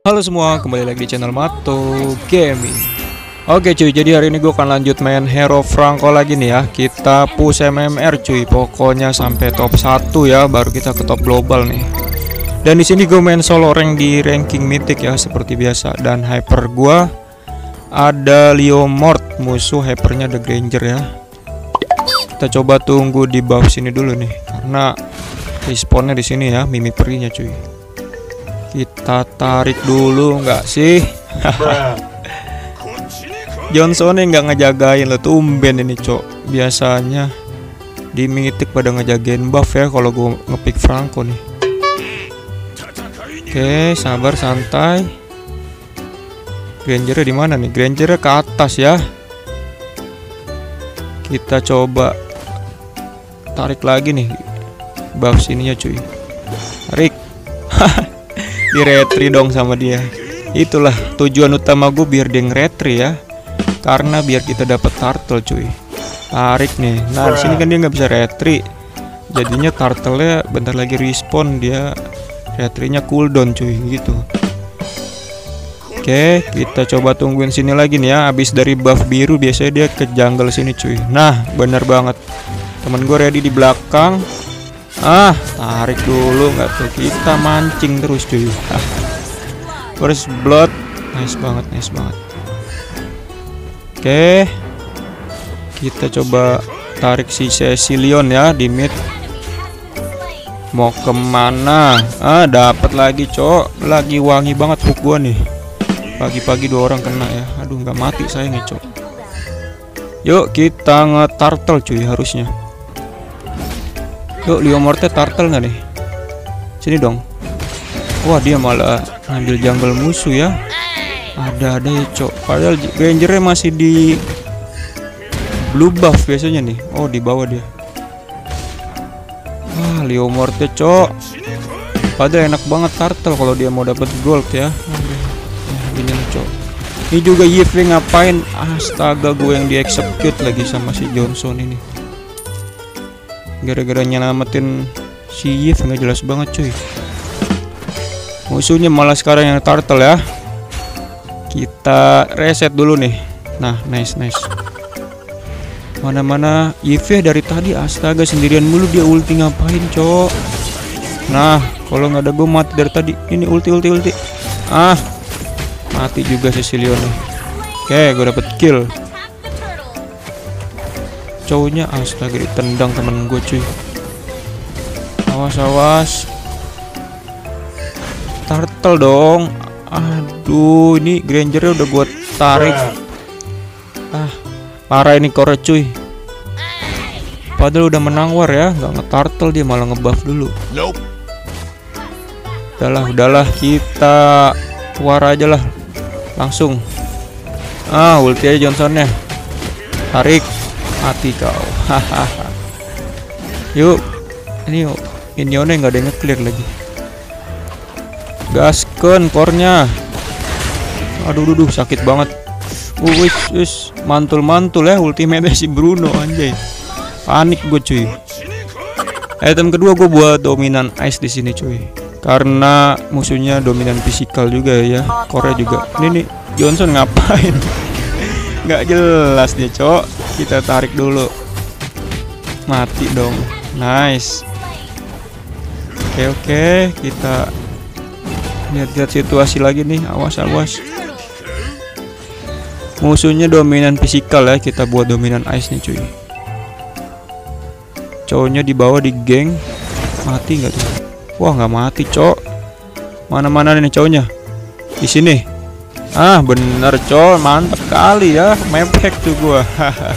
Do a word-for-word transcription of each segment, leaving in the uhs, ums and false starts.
Halo semua, kembali lagi di channel Mato Gaming. Oke cuy, jadi hari ini gue akan lanjut main Hero Franco lagi nih ya. Kita push M M R cuy, pokoknya sampai top satu ya, baru kita ke top global nih. Dan di sini gue main solo rank di ranking mythic ya, seperti biasa. Dan hyper gue ada Leomord, musuh hypernya The Granger ya. Kita coba tunggu di buff sini dulu nih, karena respawnnya di sini ya, mimik perinya cuy. Kita tarik dulu nggak sih? Johnson nggak ngejagain lo, tumben ini cok. Biasanya di mythic pada ngejagain buff ya kalau gue ngepick Franco nih. Oke, sabar santai. Grangernya di mana nih? Grangernya ke atas ya. Kita coba tarik lagi nih buff sininya cuy. Tarik. Di retri dong sama dia. Itulah tujuan utama gue, biar dia nge-retri ya, karena biar kita dapat turtle cuy. Tarik nih. Nah di sini kan dia nggak bisa retri, jadinya turtle-nya bentar lagi respawn, dia retrinya cooldown cuy gitu. Oke, kita coba tungguin sini lagi nih ya. Abis dari buff biru biasanya dia ke jungle sini cuy. Nah bener banget, temen gue ready di belakang. Ah, tarik dulu nggak tuh, kita mancing terus cuy. First blood, nice banget, nice banget. Oke, kita coba tarik si Cecilion ya di mid. Mau kemana? Ah, dapat lagi cok, lagi wangi banget hook gua nih. Pagi-pagi dua orang kena ya, aduh nggak mati saya nih cok. Yuk kita nge-turtle cuy harusnya. Yuk, Leomordnya turtle nggak nih? Sini dong. Wah, dia malah ngambil jungle musuh ya. Ada-ada ya cok. Padahal Grangernya masih di blue buff biasanya nih. Oh, di bawah dia. Wah, Leomordnya cok. Padahal enak banget turtle kalau dia mau dapat gold ya. Ini cok. Ini juga Yves ngapain? Astaga, gue yang di execute lagi sama si Johnson ini. Gara-gara nyelamatin si Yves nggak jelas banget cuy. Musuhnya malah sekarang yang turtle ya. Kita reset dulu nih. Nah, nice nice. Mana-mana Yves dari tadi, astaga sendirian mulu, dia ulti ngapain cok. Nah, kalau nggak ada gue mati dari tadi. Ini ulti ulti ulti. Ah, mati juga Cecilion nih. Oke, gue dapet kill. Cowoknya astaga ditendang temen gue cuy. Awas awas. Turtle dong. Aduh, ini Grangernya udah gue tarik. Ah, parah ini core cuy. Padahal udah menang war ya, nggak nge-turtle, dia malah ngebuff dulu. Nope. Udahlah, udahlah, kita war aja lah. Langsung. Ah, ulti aja Johnsonnya. Tarik. Mati kau. Hahaha. Yuk, ini minionnya nggak ada yang nge-clear lagi. Gasken core-nya. Aduh, duh, duh, sakit banget. Uh, wis, wis, mantul-mantul ya ultimate si Bruno anjay. Panik gue cuy. Item kedua gue buat dominan ice di sini cuy. Karena musuhnya dominan fisikal juga ya. Core juga. Ini nih Johnson ngapain? Nggak jelas dia cok. Kita tarik dulu. Mati dong. Nice. Oke oke, kita lihat-lihat situasi lagi nih. Awas awas. Musuhnya dominan fisikal ya, kita buat dominan ice nih cuy. Cowoknya di bawah di geng. Mati nggak tuh? Wah, nggak mati cok. Mana-mana nih cowoknya? Di sini. Ah bener cok, mantap kali ya, mepek tuh gua.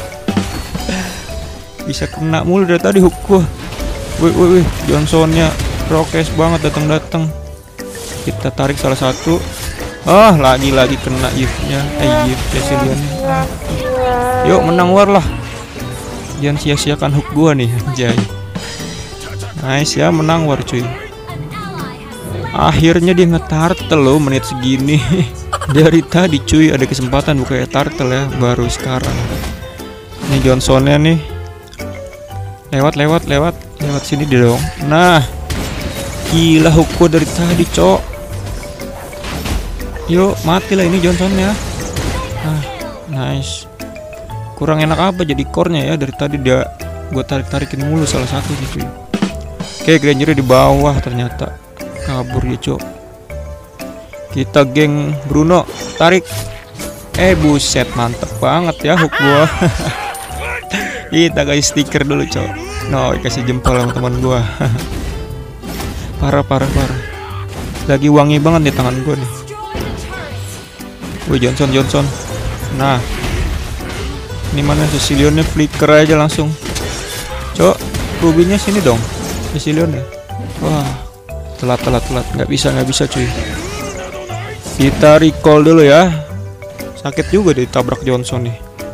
Bisa kena mulu dari tadi hook gua. Wih wih wih, Johnsonnya prokes banget datang-datang. Kita tarik salah satu. Ah lagi-lagi kena Yves-nya. Eh Yves Cecilion. Yuk menang war lah. Jangan sia-siakan hook gua nih anjay. Nice ya, menang war cuy. Akhirnya dia nge-turtle loh menit segini. Dari tadi cuy ada kesempatan buka turtle ya, baru sekarang. Ini Johnsonnya nih. Lewat lewat lewat lewat sini dia dong. Nah, gila hook dari tadi cok. Yuk mati lah ini Johnsonnya. Ah, nice. Kurang enak apa jadi core-nya ya, dari tadi dia gua tarik-tarikin mulu salah satu gitu. Oke, Granger di bawah ternyata. Kabur dia, Cok. Kita geng Bruno, tarik. Eh buset, mantep banget ya hook gua. Kita kasih stiker dulu, Cok. No, kasih jempol sama teman gua. Parah parah parah. Lagi wangi banget nih tangan gua nih. Wih, Johnson Johnson. Nah, ini mana Cecilionnya, flicker aja langsung. Cok, Rubinya sini dong. Cecilionnya. Wah, telat telat telat. Nggak bisa nggak bisa cuy. Kita recall dulu ya. Sakit juga ditabrak Johnson nih.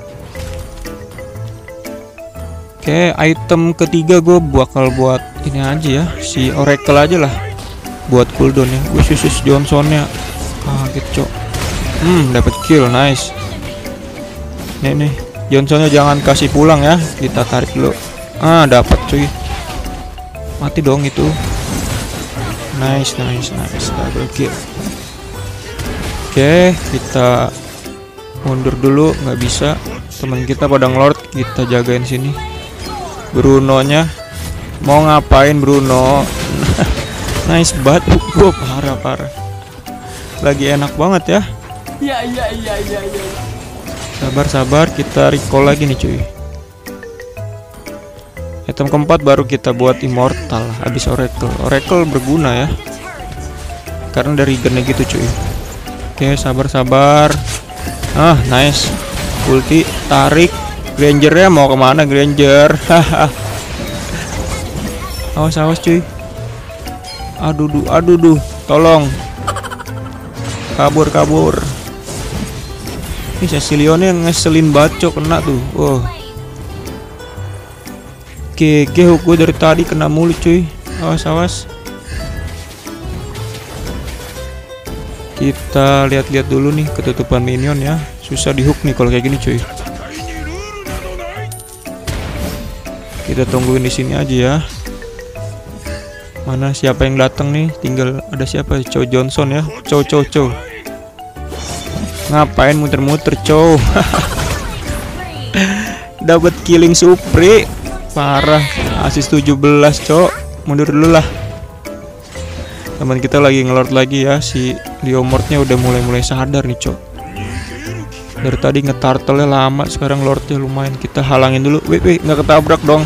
Oke, item ketiga gue bakal buat ini aja ya, si Oracle aja lah, buat cooldown ya. Wih, khusus Johnsonnya. Kaget, Cok. Hmm, dapat kill, nice. Nih nih, Johnsonnya jangan kasih pulang ya. Kita tarik dulu. Ah, dapat cuy. Mati dong itu. Nice, nice, nice. Double kill. Oke, kita mundur dulu, nggak bisa. Teman kita pada ngelord, kita jagain sini. Bruno-nya mau ngapain Bruno? Nice banget, gua parah parah. Lagi enak banget ya. Iya iya iya iya iya. Sabar sabar, kita recall lagi nih cuy. Item keempat baru kita buat immortal habis Oracle. Oracle berguna ya, karena dari gennya gitu cuy. Oke, sabar sabar. Ah, nice. Ulti, tarik. Grangernya mau kemana Granger? Awas awas cuy. Aduh duh, aduh duh, tolong. Kabur kabur. Ini Cecilionnya ngeselin bacok, kena tuh. Wow. Oke, hook gue dari tadi kena mulut cuy. Awas awas. Kita lihat-lihat dulu nih ketutupan minion ya. Susah di hook nih kalau kayak gini cuy. Kita tungguin di sini aja ya. Mana siapa yang datang nih? Tinggal ada siapa? Chow Johnson ya. Chow Chow Chow. Ngapain muter-muter Chow? Dapat killing supri. Parah. Asis tujuh belas, Cok. Mundur dulu lah. Teman kita lagi ngelord lagi ya. Si Leomordnya udah mulai-mulai sadar nih, Cok. Dari tadi ngetartelnya lama, sekarang lordnya lumayan. Kita halangin dulu. Wih, wih, nggak ketabrak dong.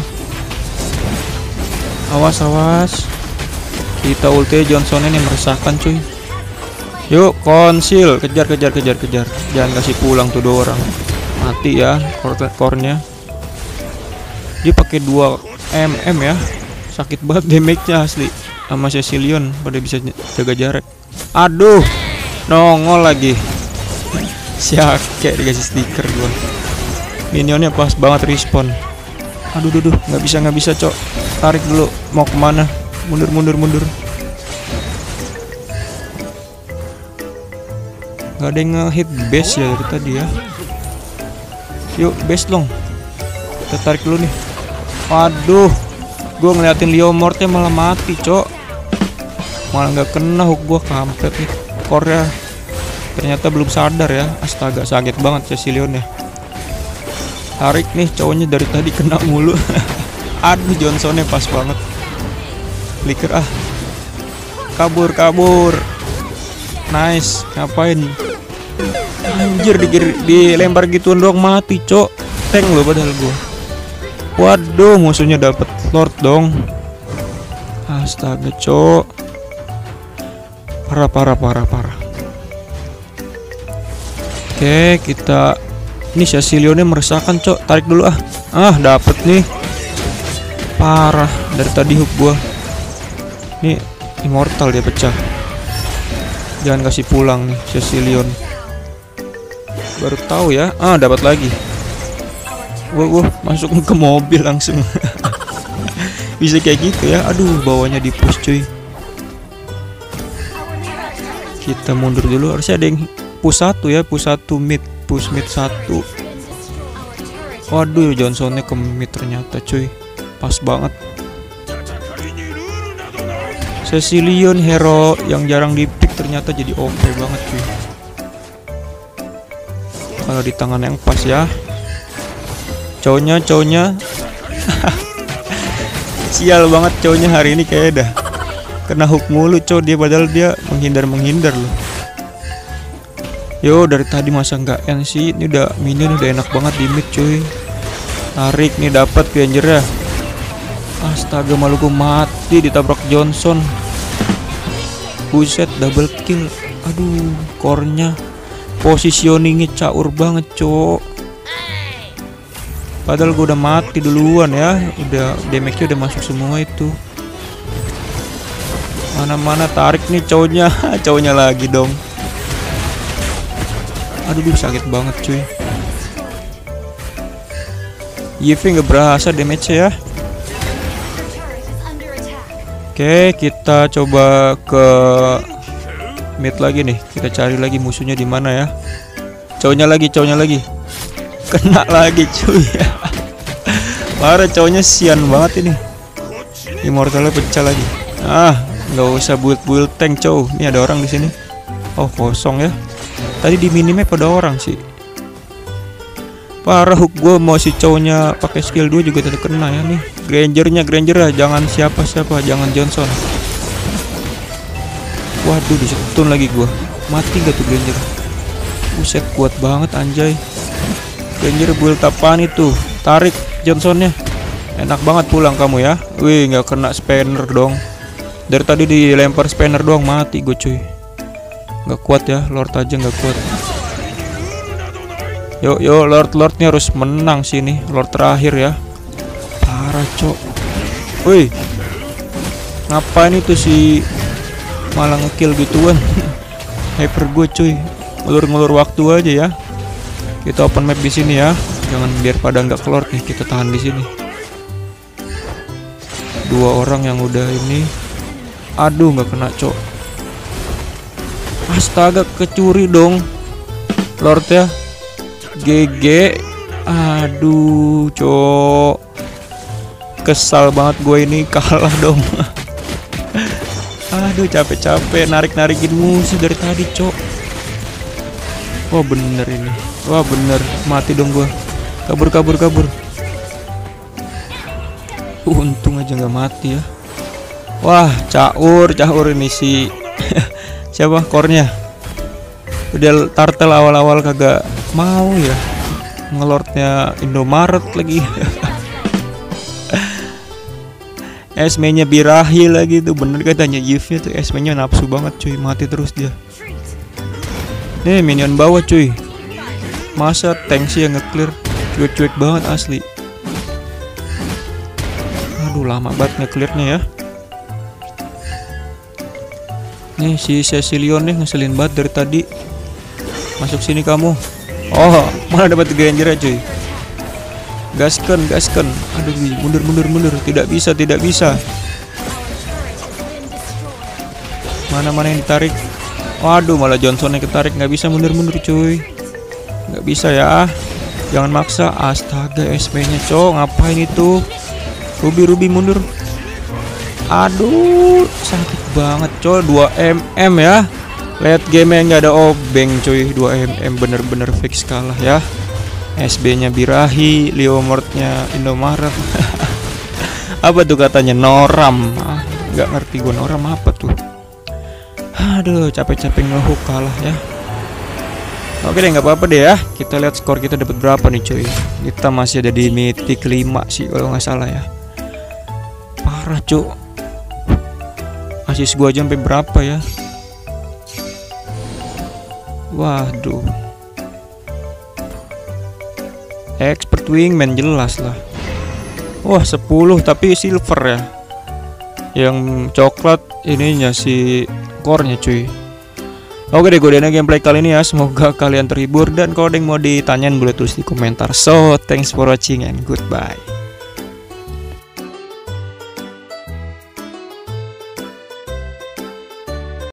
Awas, awas. Kita ulti Johnsonnya nih meresahkan cuy. Yuk, konsil, kejar, kejar, kejar, kejar. Jangan kasih pulang tuh dua orang. Mati ya, core-nya. Dia pakai dua M M ya. Sakit banget damage-nya asli. Sama Cecilion pada bisa jaga jarak. Aduh, nongol lagi. Siake dikasih stiker gua. Minionnya pas banget respawn. Aduh duh, duh, nggak bisa nggak bisa Cok. Tarik dulu, mau kemana? Mundur mundur mundur. Nggak ada yang nge-hit base ya dari tadi ya. Yuk base dong. Kita tarik dulu nih. Waduh, gua ngeliatin Leomordnya malah mati Cok. Malah nggak kena hook gua, kampret nih. Core-nya ternyata belum sadar ya. Astaga, sakit banget Cecilionnya. Tarik nih, cowoknya dari tadi kena mulu. Aduh, Johnsonnya pas banget. Flicker ah. Kabur, kabur. Nice, ngapain? Anjir, dilempar gituan doang mati, Cok. Tank loh padahal gua. Waduh, musuhnya dapat Lord dong. Astaga, Cok. Parah, parah, parah, parah. Oke, kita ini Cecilionnya meresahkan, Cok. Tarik dulu ah. Ah, dapet nih. Parah, dari tadi hook gua. Ini immortal dia pecah. Jangan kasih pulang nih Cecilion. Baru tahu ya. Ah, dapat lagi. Wah, wah, masuk ke mobil langsung. Bisa kayak gitu ya. Aduh, bawahnya di push cuy. Kita mundur dulu. Harusnya ada yang push satu ya, push satu mid, push mid satu. Waduh, Johnsonnya ke mid ternyata cuy. Pas banget. Cecilion hero yang jarang di pick ternyata jadi O P banget cuy. kalau di tangan yang pas ya. Cowoknya, cowoknya. Sial banget cowoknya hari ini kayak dah kena hook mulu cow dia, padahal dia menghindar-menghindar loh. Yo, dari tadi masa nggak end sih? Ini udah minion udah enak banget di mid cuy. Tarik nih dapat Granger ya. Astaga, malu gue mati ditabrak Johnson. Buset, double kill. Aduh, core-nya positioningnya caur banget cok. Padahal gue udah mati duluan ya. Udah damage-nya udah masuk semua itu. Mana-mana tarik nih cowoknya. Cowoknya lagi dong. Aduh, duh, sakit banget cuy. Yves nggak berasa damage-nya ya. Oke, kita coba ke mid lagi nih. Kita cari lagi musuhnya di mana ya. Cowoknya lagi, cowoknya lagi. Kena lagi cuy. Parah, cowoknya sian banget ini. Immortalnya pecah lagi. Ah, nggak usah build-build tank cow. Ini ada orang di sini. Oh, kosong ya. Tadi di minimap ada orang sih. Parah, hook gue mau si cowoknya pakai skill dua juga tidak kena ya nih. Grangernya, Granger ya, jangan siapa-siapa, jangan Johnson. Waduh, disetun lagi gue. Mati gak tuh Granger? Buset, kuat banget anjay. Granger build apaan itu? Tarik Johnsonnya. Enak banget pulang kamu ya. Wih, nggak kena spanner dong. Dari tadi dilempar spanner doang mati gue cuy. Nggak kuat ya, Lord aja nggak kuat. Yuk, yuk, Lord-Lordnya harus menang sini. Lord terakhir ya. Parah cok. Wih, ngapain itu si malah ngekill gituan. Hyper gue cuy. Ngelur-ngelur waktu aja ya. Kita open map di sini ya. Jangan biar pada nggak ke Lord nih. Kita tahan di sini. Dua orang yang udah ini. Aduh, nggak kena cok. Astaga, kecuri dong Lord ya. G G. Aduh cok, kesal banget gue ini kalah dong. Aduh, capek-capek narik-narikin musuh dari tadi cok. Wah bener ini. Wah bener, mati dong gue. Kabur kabur kabur. Untung aja nggak mati ya. Wah, caur caur ini si siapa core-nya. Udah tartel awal-awal kagak mau ya. Ngelordnya Indomaret lagi. Esme-nya birahi lagi tuh, bener katanya Yves-nya tuh. Esme-nya nafsu banget cuy, mati terus dia. Nih minion bawah cuy. Masa tank sih yang nge-clear. Cuek-cuek banget asli. Aduh, lama banget nge-clearnya ya. Nih si Cecilion nih ngeselin banget dari tadi. Masuk sini kamu. Oh, mana dapat Granger cuy. Gasken, gasken. Aduh, mundur mundur mundur. Tidak bisa, tidak bisa. Mana-mana yang ditarik. Waduh, malah Johnson yang ketarik. Nggak bisa mundur-mundur cuy. Nggak bisa ya. Jangan maksa. Astaga, S P-nya cowok. Ngapain itu? Ruby, Ruby mundur. Aduh, sakit banget coy. Dua mm ya. Lihat game-nya nggak ada obeng cuy. Dua mm bener-bener fix kalah ya. S B-nya birahi, Leomord-nya Indomaret. Apa tuh katanya? Noram. Ah, nggak ngerti gue noram apa tuh. Aduh, capek-capek ngehook kalah ya. Oke deh, nggak apa-apa deh ya. Kita lihat skor kita dapat berapa nih cuy. Kita masih ada di mythic lima sih kalau nggak salah ya. Parah cuy. Asis gua aja sampai berapa ya? Waduh. Expert wingman jelas lah. Wah, sepuluh tapi silver ya. Yang coklat ininya si core-nya cuy. Oke deh, gue udah gameplay kali ini ya. Semoga kalian terhibur, dan kalau ada yang mau ditanyain boleh tulis di komentar. So, thanks for watching and goodbye.